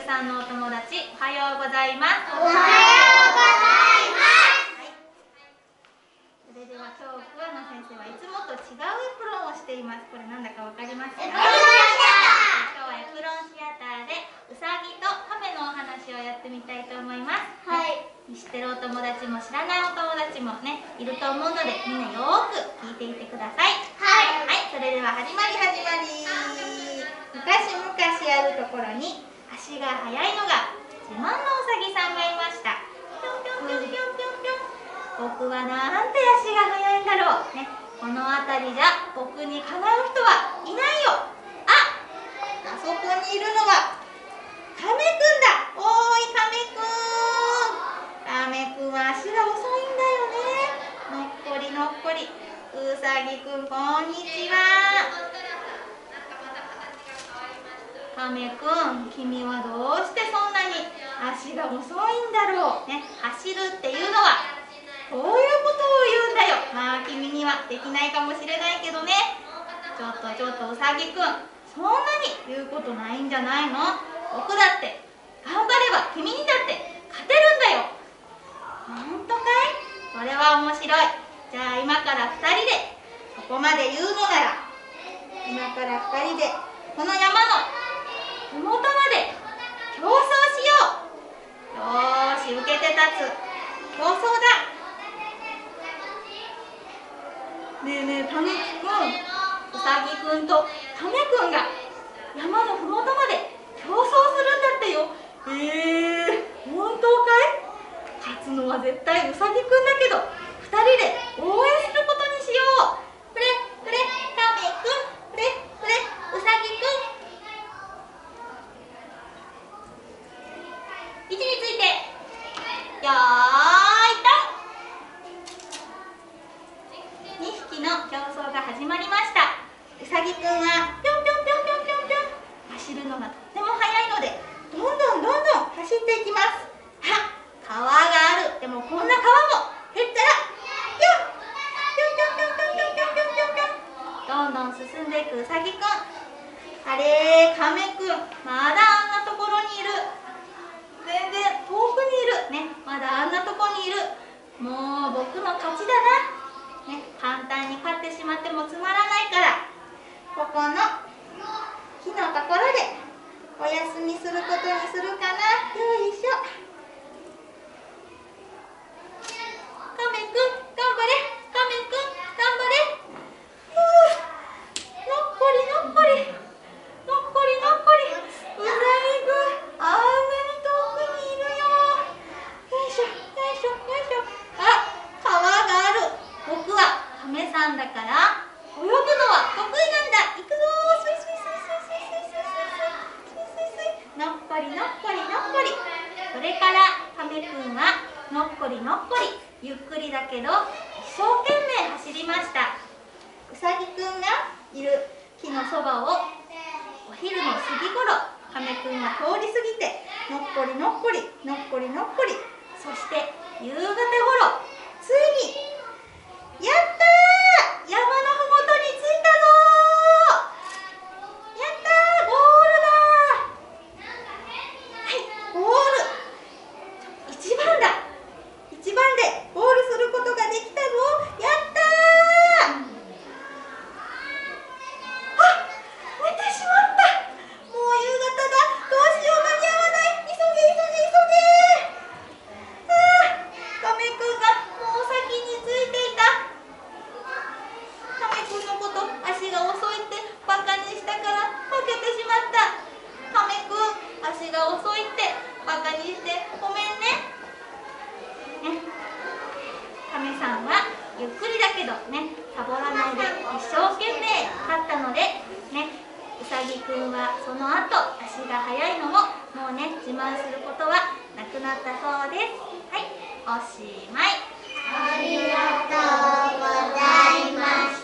さんのお友達、おはようございます。 おはようございます。 はい、それでは今日桑名先生はいつもと違うエプロンをしています。これなんだかわかりますか？ エプロンシアター。 今日はエプロンシアターでうさぎと亀のお話をやってみたいと思います。 はい。 知ってるお友達も知らないお友達もね、いると思うので、みんなよーく聞いていてください。 はい。 はい、それでは始まり。昔々あるところに足が速いのが自慢のうさぎさんがいました。ぴょんぴょんぴょんぴょんぴょんぴょん。僕はなんて足が速いんだろう。ね、この辺りじゃ僕にかなう人はいないよ。あそこにいるのは亀くんだ。おーい、亀くん。亀くんは足が遅いんだよね。のっこりのっこり。うさぎくん、こんにちは。亀くん、君はどうしてそんなに足が遅いんだろう。ね、走るっていうのはこういうことを言うんだよ。まあ君にはできないかもしれないけどね。ちょっとうさぎくん、そんなに言うことないんじゃないの？僕だって頑張れば君にだって勝てるんだよ。本当かい？これは面白い。じゃあ今から2人でここまで言うのなら、今から2人でこの山の麓まで競争しよう。よーし、受けて立つ。競争だ。ねえねえ、たぬきくん、うさぎくんと亀くんが山の麓まで競争するんだってよ。本当かい？勝つのは絶対うさぎくんだけど、2人で応援することにしよう。これ亀くん、これうさぎくん。位置について、よーいと。2匹の競争が始まりました。うさぎくんはぴょんぴょんぴょんぴょんぴょんぴょん走るのがとっても速いので、どんどん走っていきます。川がある。でもこんな川も減ったらぴょんぴょんぴょんぴょんぴょんぴょんぴょんぴょんぴょん、どんどん進んでいくうさぎくん。あれ、亀くん、まだあんなところにいる。全然遠くにいるね。まだあんなとこにいる。もう僕の勝ちだな、ね、簡単に勝ってしまってもつまらないから、ここの木のところでお休みすることにするかな。よいしょ。亀くん頑張れ。亀くん頑張れ。のっこりのっこりのっこりのっこり。うさぎくん、あんなに遠くにいるよ。よいしょよいしょよいしょ。川がある。僕は亀さんだから泳ぐのは得意なんだ。行くぞー。スイスイスイスイスイスイスイスイスイスイスイ。のっこりのっこりのっこり。それから亀くんはのっこりのっこり、ゆっくりだけど一生懸命走りました。うさぎくんがいる木のそばをお昼の過ぎ頃、亀くんが通り過ぎて、のっこりのっこりのっこりのっこり。そして夕方頃、ついにやったー、山のふもとに着いたぞー。やったー、ゴールだー。はい、ゴール。一番だ。一番でゴールすることができたぞ。やったー。寝てしまった。もう夕方だ。どうしよう、間に合わない。急げ。亀くんがもう先に着いていた。亀くんのこと足が遅いってバカにしたから負けてしまった。亀くん、足が遅いってバカにしてごめんね。亀さんはゆっくりだけどね、サボらないで一生懸命勝ったのでね、うさぎくんはその後足が速いのももうね、自慢することはなくなったそうです。はい、おしまい。 ありがとうございました。